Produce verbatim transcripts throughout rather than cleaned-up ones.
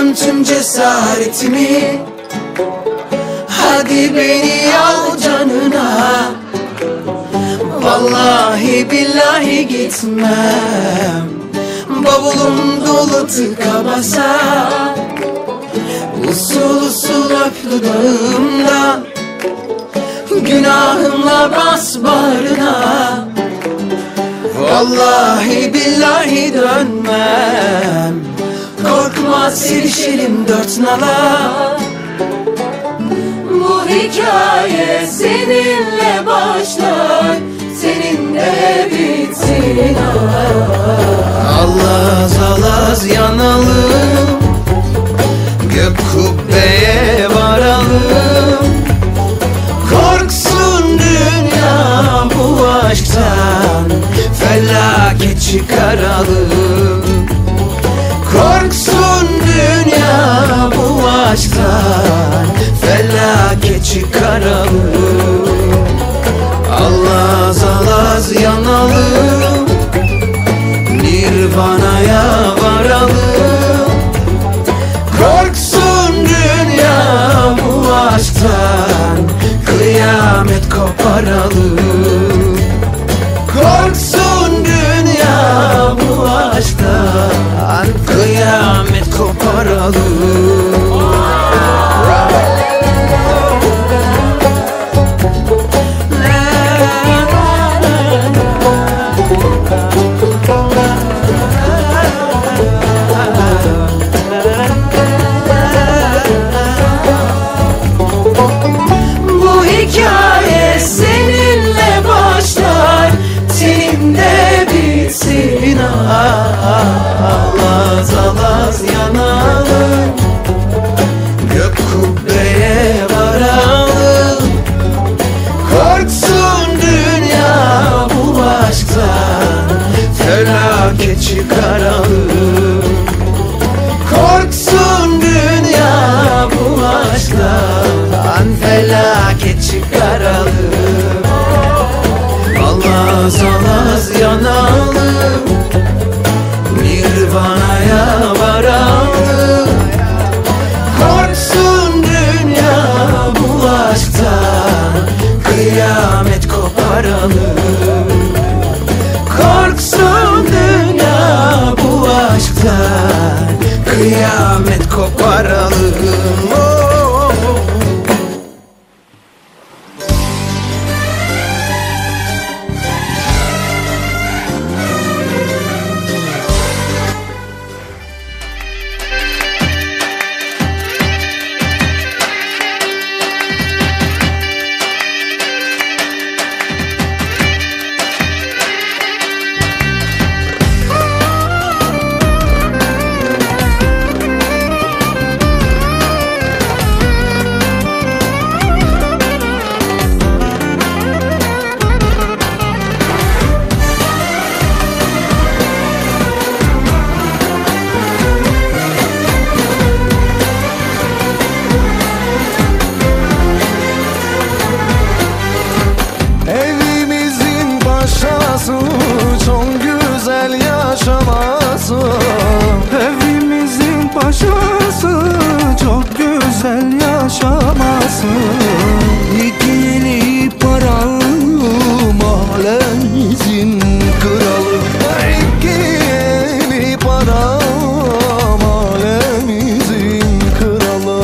Topladım tüm cesaretimi, hadi beni al canına. Vallahi billahi gitmem, bavulum dolu tıka basa. Usul usul öp dudağımdan, günahımla bas bağrına. Vallahi billahi dönmem, korkma silişelim dört nala. Bu hikaye seninle başlar, seninle bitsin. Alaz alaz yanalım, gök kubbeye varalım. Korksun dünya bu aşktan, felaket çıkaralım. Korksun dünya bu aşktan, felaket çıkaralım. Alaz alaz yanalım, Nirvana'ya varalım. Korksun dünya bu aşktan, kıyamet koparalım. Korksun dünya bu aşktan, kıyamet koparalım. Bu hikaye seninle başlar, seninle bitsin. Alaz alaz yanalım, gök kubbeye varalım. Korksun dünya bu aşktan, felaket çıkaralım. Korksun dünya bu aşktan, felaket çıkaralım. Alaz alaz yanalım, Nirvana'ya varalım. Korksun dünya bu aşktan, kıyamet koparalım. Korksun dünya bu aşktan, kıyamet koparalım. Oh, oh, oh. Çok güzel yaşaması, evimizin paşası, çok güzel yaşaması. İkili paralım, mahallemizin kralı. İkili paralım, mahallemizin kralı.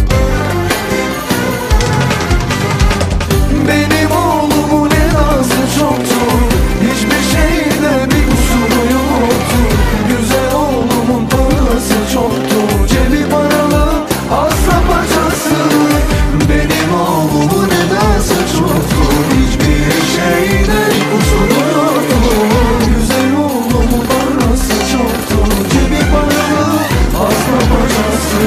Benim oğlumun edası çoktur, hiçbir şeyde bir kusuru yoktur. Güzel oğlumun parası çoktur, cebi paralı, hasta paçası. Benim oğlumun edası çoktur, hiçbir şeyde bir kusuru yoktur. Güzel oğlumun parası çoktur, cebi paralı, hasta paçası.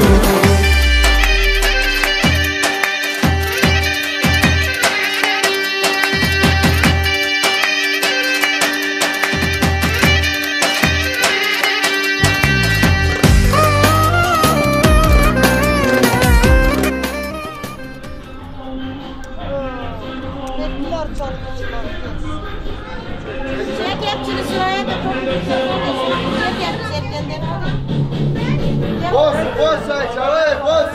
Çek hepsini sıraya da toplayacağız. Çek hepsi erkenden. Boss, boss, aí, tchau, boss.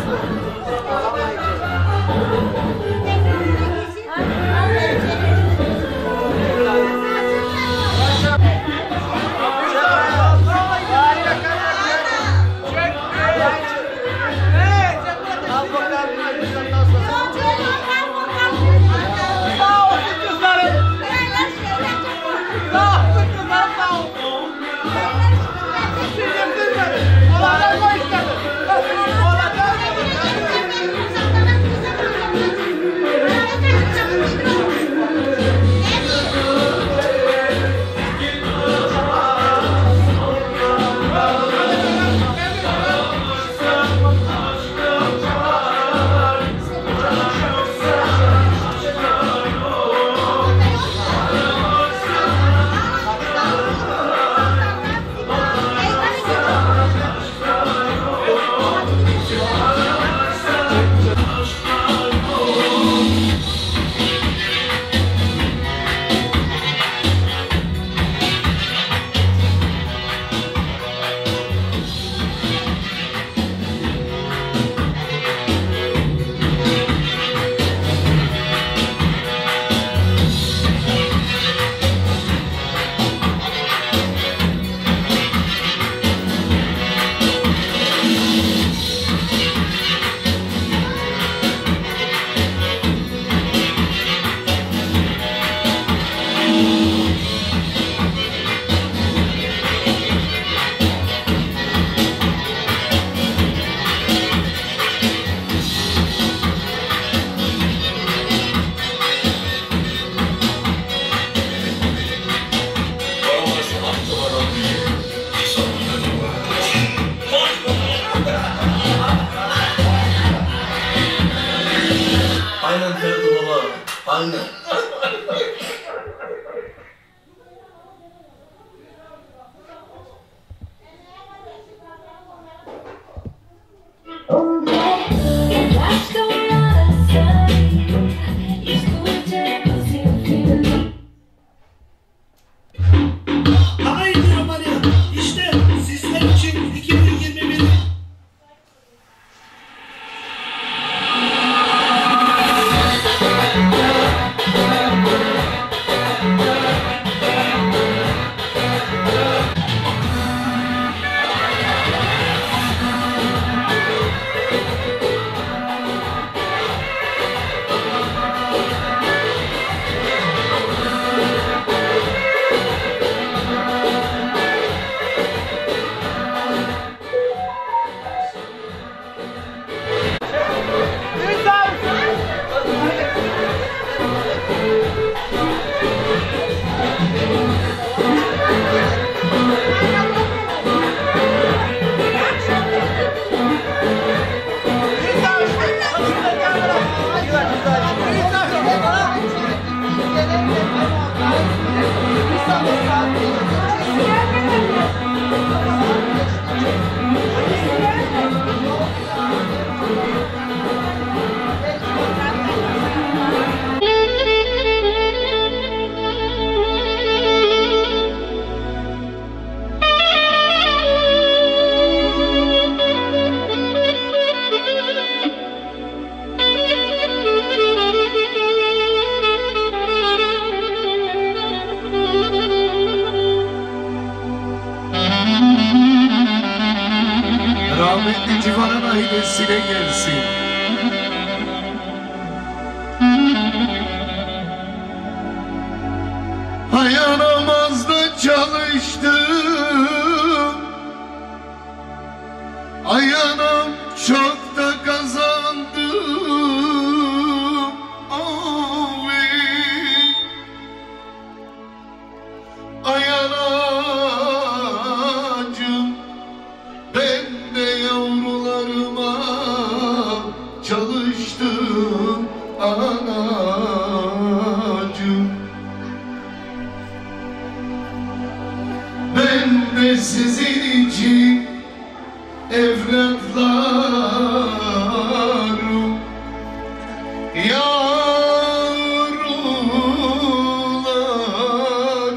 Aynen Ferdi baba. Aynen. Haydi Romanya, işte sizler için iki bin yirmi bir Rahmetli Civan'ın ailesine gelsin. Dayanamazda çalıştım, Ayanam çok da kazandım. Oy. Ayanacım, ben de yavrularıma çalıştım anacım. Ben de sizin için evlatlarım,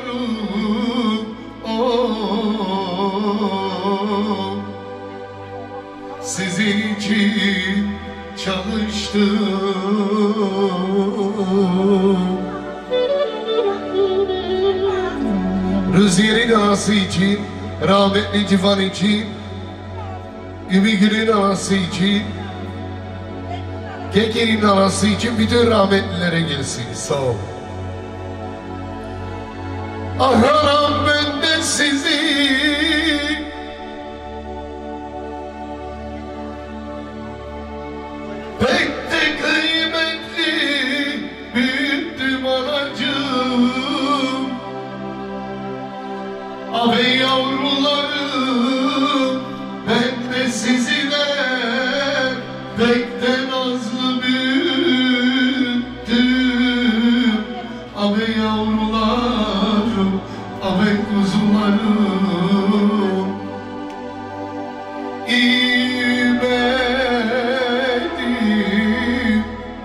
yavrularım, oh. Rüzgar'ın anası için, rahmetli Civan için, Ümigül'ün anası için, Keker'in anası için bütün rahmetlilere gelsin. Sağ ol. Ah anam ben de sizi pek de kıymetli büyüttüm anacığım. Abi yavrularım ben de sizine pek de nazlı büyüttüm. Abi yavrularım, abi kuzularım, İmedim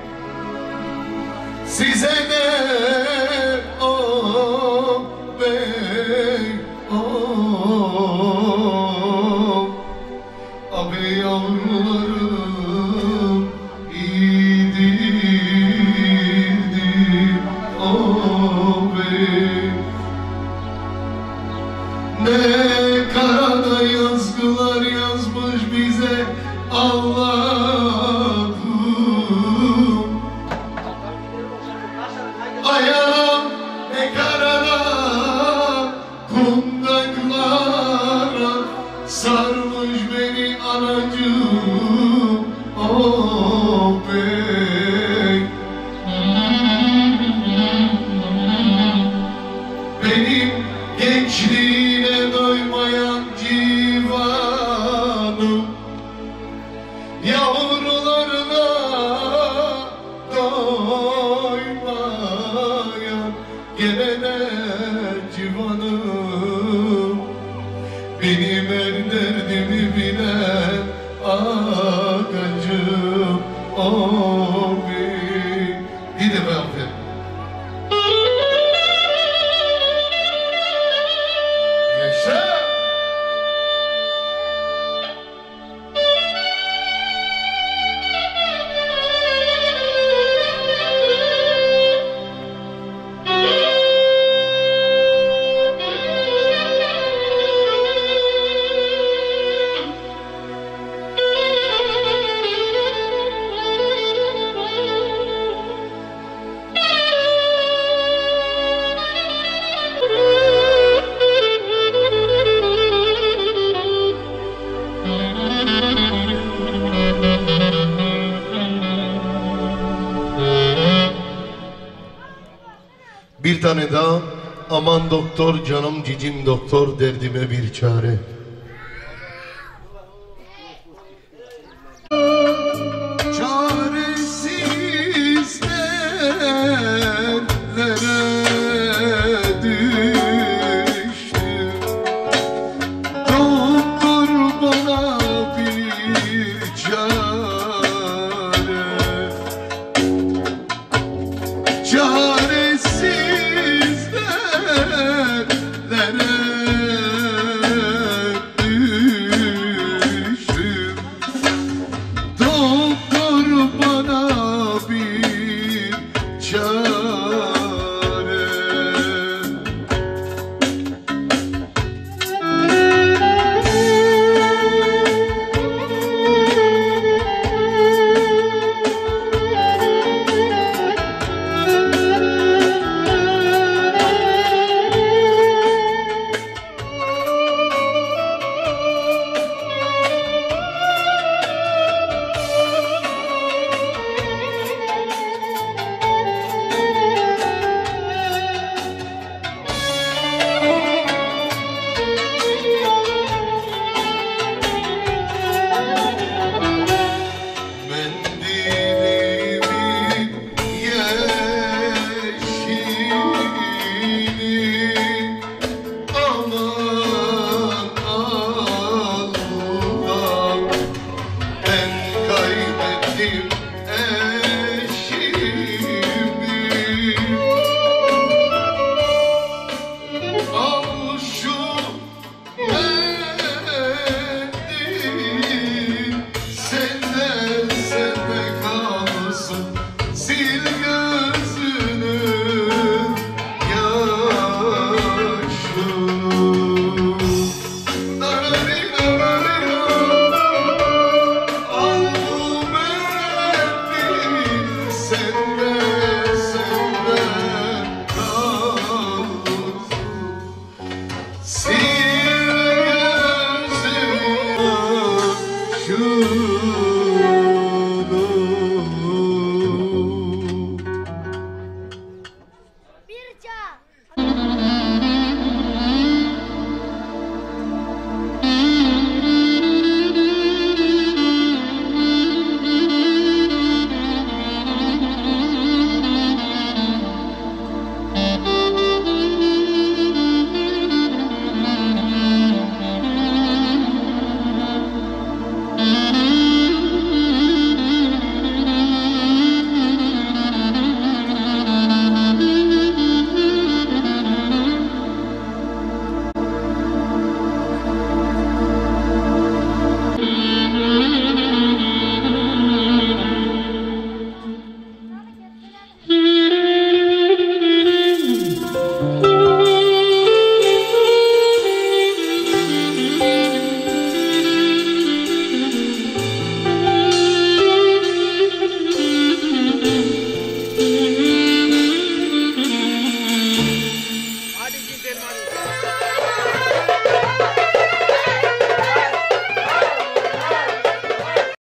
size de o bey o abi yavrularım iyidir o bey. Ne karada yazgılar yazmış bize Allah'ım. Ayağım ne karada kundaklara sarmış beni anacığım oh bey. Benim gençliğine doymayan civanım, yavrularına doymayan gelene civanım, benim her derdimi bilen ağacım o bir. Gide be aferin. Yaşa! Bir tane daha, aman doktor canım cicim doktor derdime bir çare. Çaresiz ellere düştüm, doktor bana bir çare. Çaresiz ellere düştüm, doktor bana bir çare.